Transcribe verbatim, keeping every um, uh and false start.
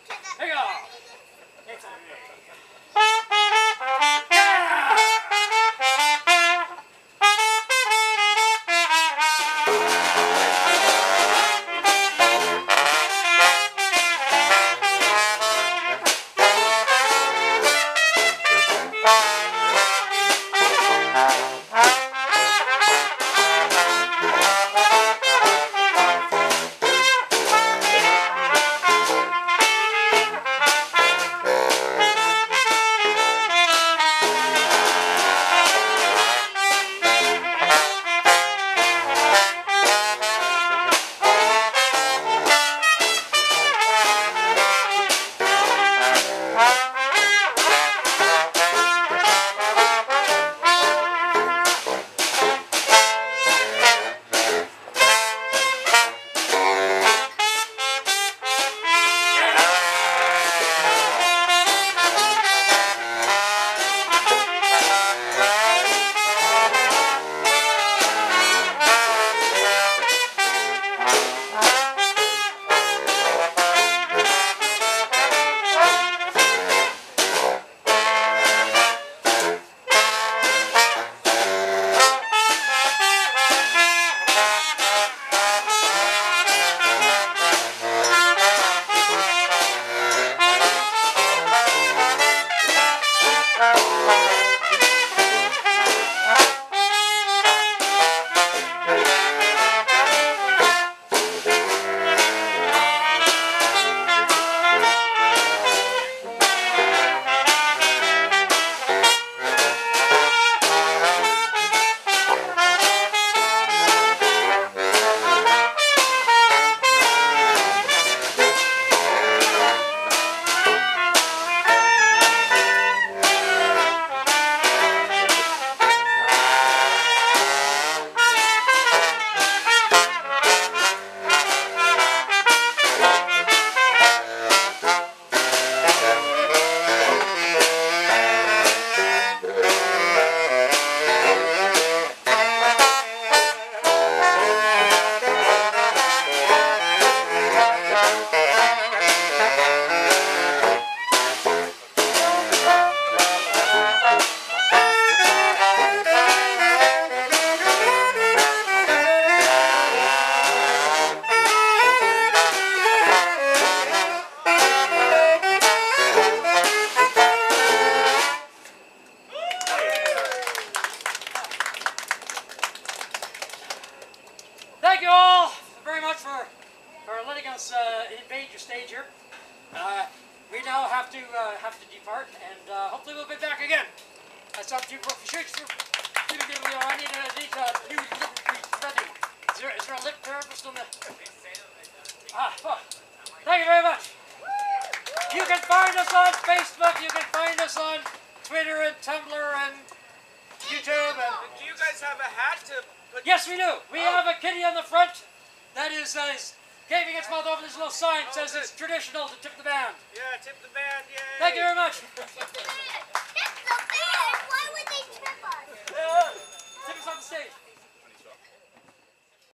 Here you go. It's Thank you all very much for, for letting us uh, invade your stage here. Uh, we now have to uh, have to depart, and uh, hopefully we'll be back again. That's up to you. I need a need a new lip ready. Is there, is there a lip therapist on the? Ah, fuck. Thank you very much. You can find us on Facebook. You can find us on Twitter and Tumblr and YouTube. And do you guys have a hat to put? Yes, we do. We oh. have a kitty on the front that is uh, gaping its mouth over this little sign that says it's traditional to tip the band. Yeah, tip the band, yay! Thank you very much. Tip the band? Why would they tip us? Uh, tip us on the stage.